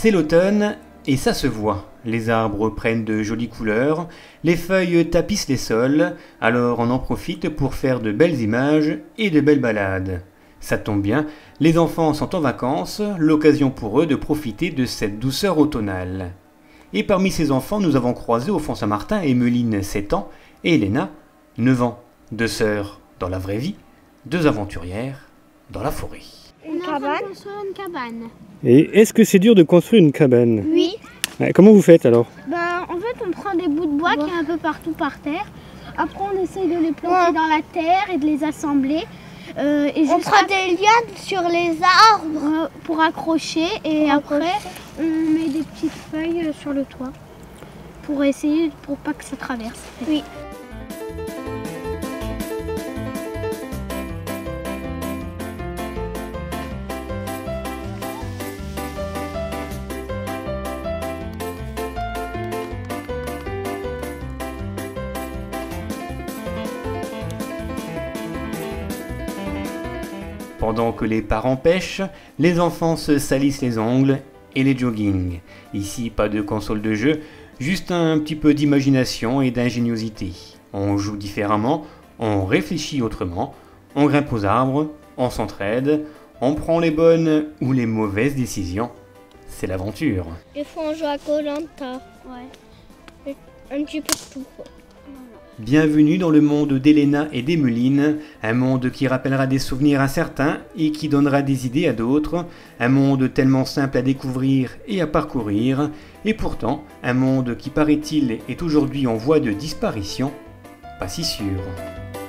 C'est l'automne et ça se voit. Les arbres prennent de jolies couleurs, les feuilles tapissent les sols, alors on en profite pour faire de belles images et de belles balades. Ça tombe bien, les enfants sont en vacances, l'occasion pour eux de profiter de cette douceur automnale. Et parmi ces enfants, nous avons croisé au Fond Saint-Martin Emmeline, 7 ans, et Elena, 9 ans. 2 sœurs dans la vraie vie, 2 aventurières dans la forêt. Une cabane. Et est-ce que c'est dur de construire une cabane? Oui. Comment vous faites alors? En fait, on prend des bouts de bois qui est un peu partout par terre. Après, on essaye de les planter dans la terre et de les assembler. On prend des lianes sur les arbres pour accrocher. Et après, on met des petites feuilles sur le toit pour essayer, pour pas que ça traverse. Oui. Pendant que les parents pêchent, les enfants se salissent les ongles et les jogging. Ici, pas de console de jeu, juste un petit peu d'imagination et d'ingéniosité. On joue différemment, on réfléchit autrement, on grimpe aux arbres, on s'entraide, on prend les bonnes ou les mauvaises décisions. C'est l'aventure. Des fois, on joue à Koh-Lanta. Ouais. Un petit peu de tout. Bienvenue dans le monde d'Elena et d'Emmeline, un monde qui rappellera des souvenirs à certains et qui donnera des idées à d'autres, un monde tellement simple à découvrir et à parcourir, et pourtant un monde qui paraît-il est aujourd'hui en voie de disparition, pas si sûr.